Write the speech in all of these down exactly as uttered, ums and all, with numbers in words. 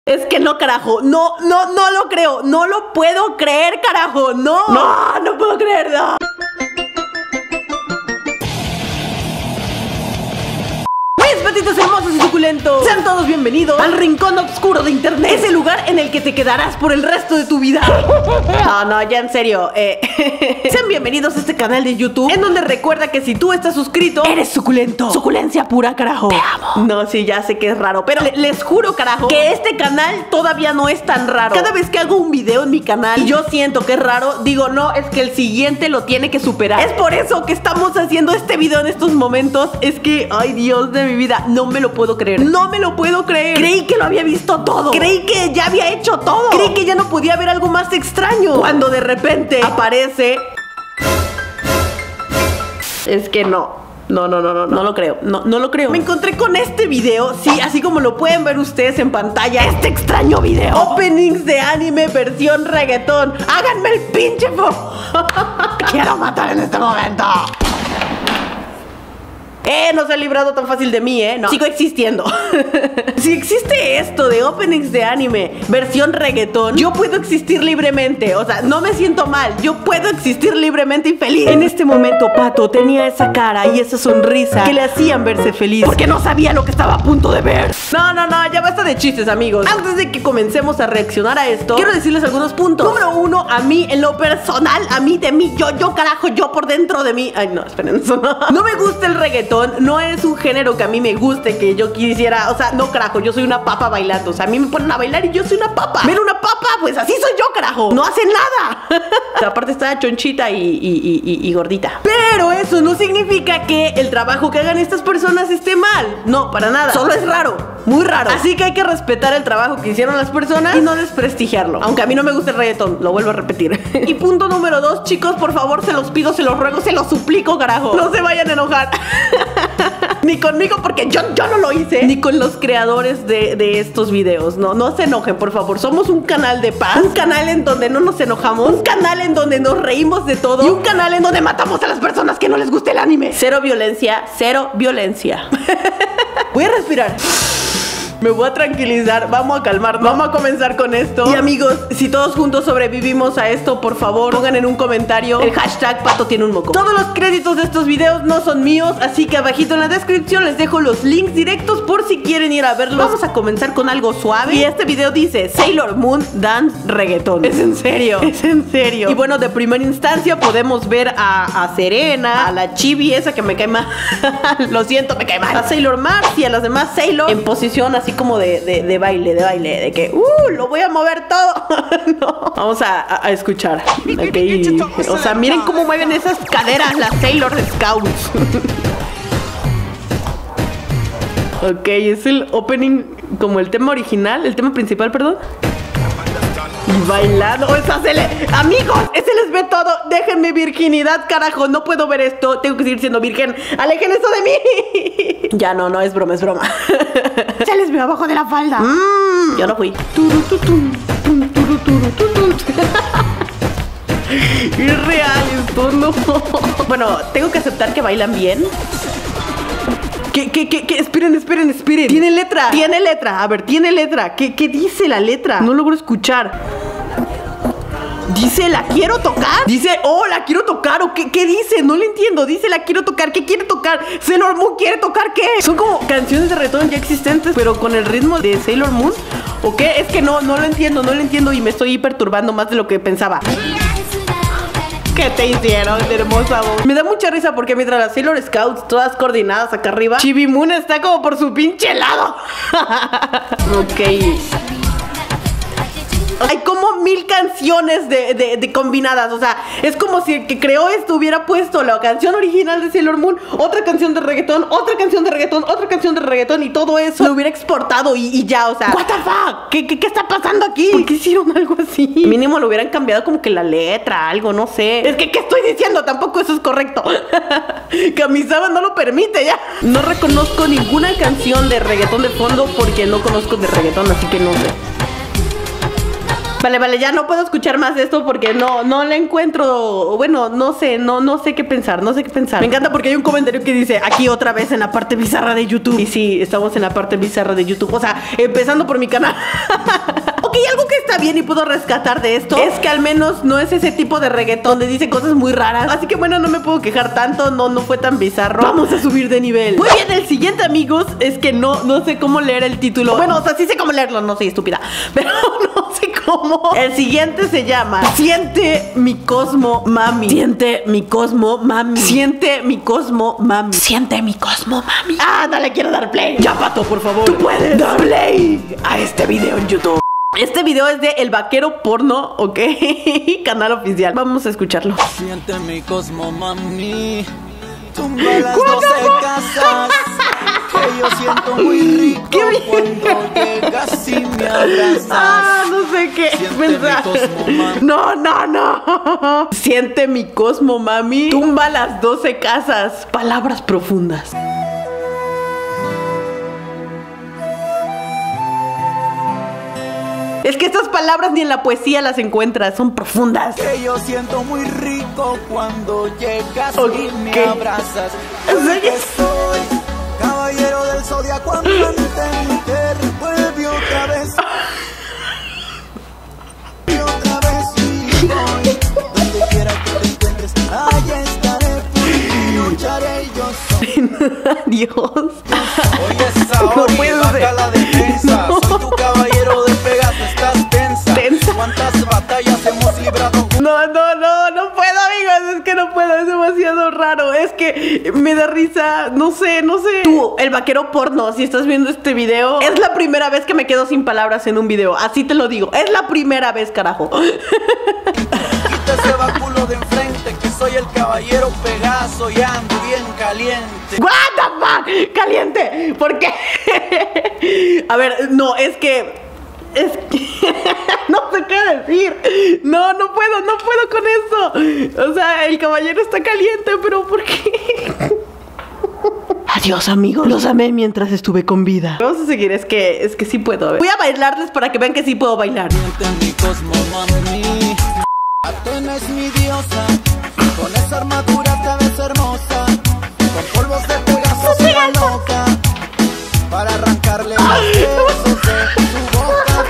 Es que no, carajo, no, no, no lo creo, no lo puedo creer, carajo, no, no, no puedo creerlo. Patitos hermosos y suculentos, sean todos bienvenidos al rincón oscuro de internet, ese lugar en el que te quedarás por el resto de tu vida. No, no, ya en serio, eh, sean bienvenidos a este canal de YouTube, en donde recuerda que si tú estás suscrito, eres suculento. Suculencia pura, carajo. Te amo. No, sí, ya sé que es raro, pero le, les juro, carajo, que este canal todavía no es tan raro. Cada vez que hago un video en mi canal y yo siento que es raro, digo, no, es que el siguiente lo tiene que superar. Es por eso que estamos haciendo este video en estos momentos. Es que, ay, Dios de mi vida, no me lo puedo creer. No me lo puedo creer. Creí que lo había visto todo. Creí que ya había hecho todo. Creí que ya no podía haber algo más extraño. Cuando de repente aparece... Es que no. No, no, no, no, no lo creo, no, no lo creo. Me encontré con este video, sí, así como lo pueden ver ustedes en pantalla. Este extraño video. Openings de anime versión reggaetón. Háganme el pinche favor. Quiero matar en este momento. Eh, no se ha librado tan fácil de mí, eh, no. Sigo existiendo. Si existe esto de openings de anime versión reggaetón, yo puedo existir libremente. O sea, no me siento mal, yo puedo existir libremente y feliz. En este momento, Pato tenía esa cara y esa sonrisa que le hacían verse feliz, porque no sabía lo que estaba a punto de ver. No, no, no, ya basta de chistes, amigos. Antes de que comencemos a reaccionar a esto, quiero decirles algunos puntos. Número uno, a mí, en lo personal, a mí, de mí, yo, yo, carajo, yo por dentro de mí. Ay, no, esperen, eso no. No me gusta el reggaetón. No es un género que a mí me guste, que yo quisiera. O sea, no, carajo, yo soy una papa bailando. O sea, a mí me ponen a bailar y yo soy una papa. Ver una papa, pues así soy yo, carajo. No hacen nada. O sea, aparte está chonchita y, y, y, y, y gordita. Pero eso no significa que el trabajo que hagan estas personas esté mal. No, para nada. Solo es raro, muy raro. Así que hay que respetar el trabajo que hicieron las personas y no desprestigiarlo. Aunque a mí no me gusta el reggaetón, lo vuelvo a repetir. Y punto número dos, chicos, por favor, se los pido, se los ruego, se los suplico, carajo, no se vayan a enojar. Ni conmigo, porque yo, yo no lo hice. Ni con los creadores de, de estos videos. No, no se enojen, por favor. Somos un canal de paz. Un canal en donde no nos enojamos. Un canal en donde nos reímos de todo. Y un canal en donde matamos a las personas que no les gusta el anime. Cero violencia, cero violencia. Voy a respirar. Me voy a tranquilizar, vamos a calmarnos. Vamos a comenzar con esto. Y amigos, si todos juntos sobrevivimos a esto, por favor, pongan en un comentario el hashtag Pato tiene un moco. Todos los créditos de estos videos no son míos, así que abajito en la descripción les dejo los links directos por si quieren ir a verlos. Vamos a comenzar con algo suave. Y este video dice Sailor Moon Dance Reggaeton. Es en serio, es en serio. Y bueno, de primera instancia podemos ver a, a Serena, a la chibi esa que me cae mal. Lo siento, me cae mal. A Sailor Mars y a las demás Sailor en posición así como de, de, de baile, de baile, de que uh, lo voy a mover todo. No. Vamos a, a, a escuchar. Okay. O sea, miren cómo mueven esas caderas las Sailor Scouts. Ok, es el opening como el tema original, el tema principal, perdón. Y bailando, o sea, se le... Amigos, ese les ve todo. Déjenme virginidad, carajo. No puedo ver esto, tengo que seguir siendo virgen. Alejen eso de mí. Ya no, no, es broma, es broma. Se les ve abajo de la falda. mm, Yo no fui. Es real esto, no. Bueno, tengo que aceptar que bailan bien. ¿Qué, qué, qué, qué? Esperen, esperen, esperen. Tiene letra, tiene letra. A ver, tiene letra. ¿Qué, qué dice la letra? No logro escuchar. Dice, ¿la quiero tocar? Dice, oh, ¿la quiero tocar? ¿O qué, qué dice? No le entiendo. Dice, ¿la quiero tocar? ¿Qué quiere tocar? ¿Sailor Moon quiere tocar qué? Son como canciones de reggaetón ya existentes, pero con el ritmo de Sailor Moon. ¿O qué? Es que no, no lo entiendo, no lo entiendo. Y me estoy perturbando más de lo que pensaba. ¿Qué te hicieron, hermosa voz? Me da mucha risa porque mientras las Sailor Scouts todas coordinadas acá arriba, Chibi Moon está como por su pinche lado. Ok. Hay como mil canciones de, de, de combinadas. O sea, es como si el que creó esto hubiera puesto la canción original de Sailor Moon, otra canción de reggaetón, otra canción de reggaetón, otra canción de reggaetón, y todo eso lo hubiera exportado y, y ya, o sea, what the fuck, ¿Qué, qué, ¿qué está pasando aquí? ¿Por qué hicieron algo así? Mínimo lo hubieran cambiado como que la letra, algo, no sé. Es que, ¿qué estoy diciendo? Tampoco eso es correcto. Kamisama no lo permite ya. No reconozco ninguna canción de reggaetón de fondo porque no conozco de reggaetón, así que no sé. Vale, vale, ya no puedo escuchar más de esto porque no, no le encuentro. Bueno, no sé, no, no sé qué pensar, no sé qué pensar. Me encanta porque hay un comentario que dice aquí otra vez en la parte bizarra de YouTube. Y sí, estamos en la parte bizarra de YouTube. O sea, empezando por mi canal. Ok, algo que está bien y puedo rescatar de esto es que al menos no es ese tipo de reggaetón donde dice cosas muy raras. Así que bueno, no me puedo quejar tanto. No, no fue tan bizarro. Vamos a subir de nivel. Muy bien, el siguiente, amigos, es que no, no sé cómo leer el título. Bueno, o sea, sí sé cómo leerlo, no soy estúpida. Pero no sé cómo. El siguiente se llama Siente mi cosmo, mami. Siente mi cosmo, mami. Siente mi cosmo, mami. Siente mi cosmo, mami. Ah, no le quiero dar play. Ya, Pato, por favor. Tú puedes dar play a este video en YouTube. Este video es de El Vaquero Porno, ¿ok? Canal oficial. Vamos a escucharlo. Siente mi cosmo, mami. Tumba las doce casas. Que yo siento muy rico cuando llegas y me abrazas. Ah, no sé qué pensar. No, no, no. Siente mi cosmo, mami. Tumba las doce casas. Palabras profundas. Es que estas palabras ni en la poesía las encuentras, son profundas. Que yo siento muy rico cuando llegas okay. y me abrazas. Porque soy caballero del zodiaco, amante mujer, vuelve otra vez. Y otra vez y voy, donde quiera que te encuentres, allá estaré, y lucharé yo soy. Dios. Oye, Saori, no baja la defensa. No. Soy tu caballero de Pegaso, estás tensa. ¿Tensa? ¿Cuántas batallas hemos librado juntos? No, no, no, no puedo, amigos. Es que no puedo, es demasiado raro. Es que me da risa, no sé, no sé. Tú, El Vaquero Porno, si estás viendo este video, es la primera vez que me quedo sin palabras en un video. Así te lo digo, es la primera vez, carajo. Quita ese báculo de enfrente, que soy el caballero Pegaso y ando bien caliente. What the fuck, caliente. ¿Por qué? A ver, no, es que Es que no sé qué decir. No, no puedo, no puedo con eso. O sea, el caballero está caliente, pero ¿por qué? Adiós, amigos. Los amé mientras estuve con vida. Vamos a seguir, es que, es que sí puedo. A ver. Voy a bailarles para que vean que sí puedo bailar. Mi cosmo, mami. Atena es mi diosa. Con esa armadura te ves hermosa. Con polvos de Pegaso se va loca. Para arrancarle los besos de tu boca.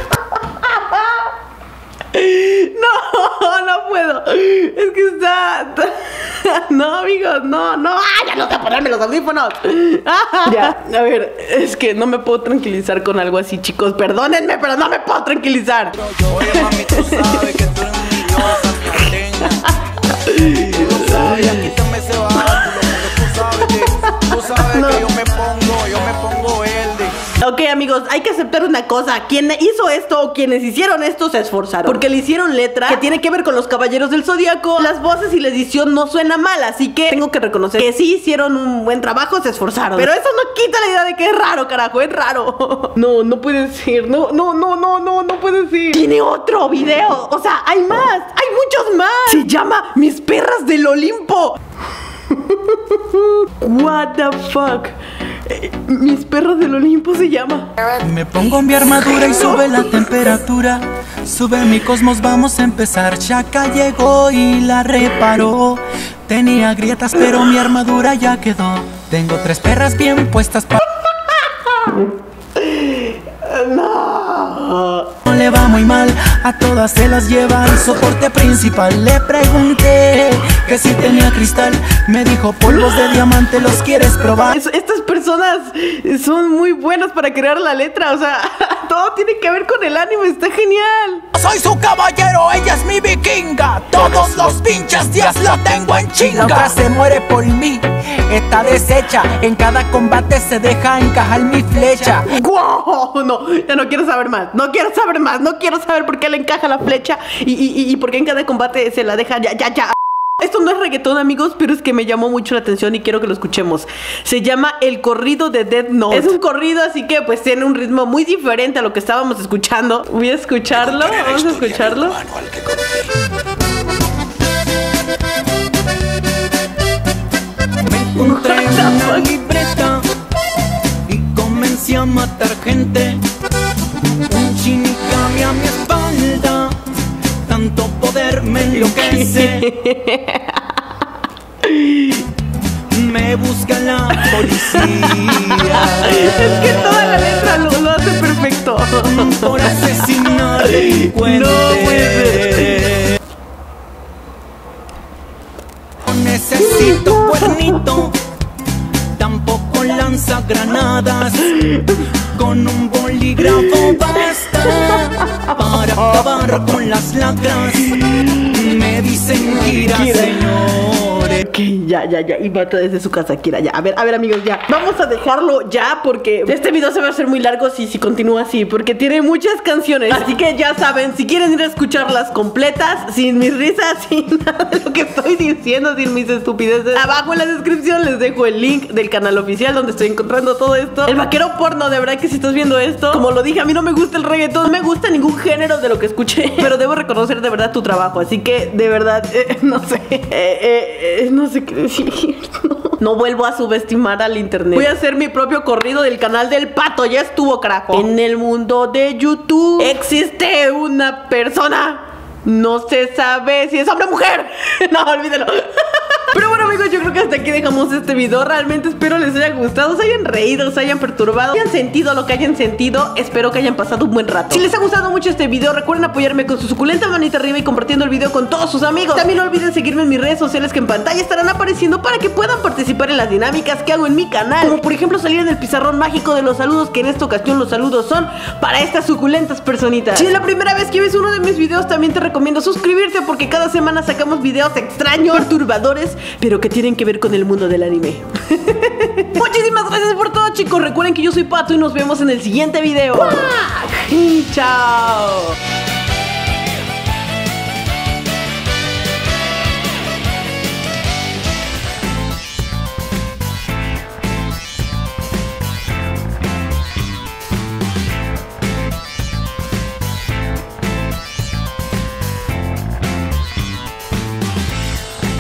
No, no puedo. Es que está... No, amigos, no, no. ¡Ah, ya no te voy a ponerme los audífonos! Ya, a ver, es que no me puedo tranquilizar con algo así, chicos. Perdónenme, pero no me puedo tranquilizar. Oye, mami, tú sabes que tú eres mi diosa, mi atena. Tú lo sabes, aquí te me se va. Tú sabes que, tú sabes no. que yo me pongo, yo me pongo verde. Ok, amigos, hay que aceptar una cosa. Quien hizo esto o quienes hicieron esto se esforzaron, porque le hicieron letra que tiene que ver con los caballeros del zodiaco. Las voces y la edición no suena mal, así que tengo que reconocer que sí hicieron un buen trabajo, se esforzaron. Pero eso no quita la idea de que es raro, carajo, es raro. No, no puede ser, no, no, no, no, no, no puede ser. Tiene otro video, o sea, hay más, hay muchos más. Se llama Mis Perras del Olimpo. What the fuck. Eh, Mis Perros del Olimpo se llama. Me pongo mi armadura y sube la temperatura. Sube mi cosmos, vamos a empezar. Chaka llegó y la reparó. Tenía grietas pero mi armadura ya quedó. Tengo tres perras bien puestas para... No. No le va muy mal, a todas se las lleva al soporte principal. Le pregunté que si tenía cristal, me dijo polvos de diamante, ¿los quieres probar? Es, estas personas son muy buenas para crear la letra, o sea, todo tiene que ver con el anime, está genial. Soy su caballero, ella es mi vikinga. Todos los pinches días la tengo en chinga. La otra se muere por mí, está deshecha. En cada combate se deja encajar mi flecha. ¡Wow! No, ya no quiero saber más. No quiero saber más. No quiero saber por qué le encaja la flecha y, y, y por qué en cada combate se la deja. Ya, ya, ya. Esto no es reggaetón, amigos, pero es que me llamó mucho la atención y quiero que lo escuchemos. Se llama El Corrido de Death Note. Es un corrido, así que pues tiene un ritmo muy diferente a lo que estábamos escuchando. Voy a escucharlo. Vamos a escucharlo. Me encontré una libreta y comencé a matar gente. Un shinigami a mi espalda enloquece. Me busca la policía. Es que toda la letra lo, lo hace perfecto. Por asesinar delincuentes. No puede ser. No necesito cuernito, tampoco lanza granadas. Con un bolígrafo basta para acabar con las lacras. Me dicen Kira, señores. Ok, ya, ya, ya. Y mata desde su casa, Kira, ya. A ver, a ver, amigos, ya. Vamos a dejarlo ya porque este video se va a hacer muy largo si, si continúa así, porque tiene muchas canciones. Así que ya saben, si quieren ir a escucharlas completas, sin mis risas, sin nada de lo que estoy diciendo, sin mis estupideces, abajo en la descripción les dejo el link del canal oficial donde estoy encontrando todo esto. El vaquero porno, de verdad que si estás viendo esto, como lo dije, a mí no me gusta el reggaetón, no me gusta ningún género de lo que escuché, pero debo reconocer de verdad tu trabajo. Así que, de verdad, eh, no sé, eh, eh, eh, no sé qué decir. No. No vuelvo a subestimar al internet. Voy a hacer mi propio corrido del canal del Pato. Ya estuvo, carajo. En el mundo de YouTube existe una persona. No se sabe si es hombre o mujer. No, olvídalo. Pero bueno, amigos, yo creo que hasta aquí dejamos este video. Realmente espero les haya gustado, se hayan reído, se hayan perturbado, hayan sentido lo que hayan sentido. Espero que hayan pasado un buen rato. Si les ha gustado mucho este video, recuerden apoyarme con su suculenta manita arriba y compartiendo el video con todos sus amigos. También no olviden seguirme en mis redes sociales que en pantalla estarán apareciendo para que puedan participar en las dinámicas que hago en mi canal. Como por ejemplo salir en el pizarrón mágico de los saludos, que en esta ocasión los saludos son para estas suculentas personitas. Si es la primera vez que ves uno de mis videos, también te recomiendo suscribirte porque cada semana sacamos videos extraños, perturbadores, pero que tienen que ver con el mundo del anime. Muchísimas gracias por todo, chicos. Recuerden que yo soy Pato y nos vemos en el siguiente video. ¡Chao!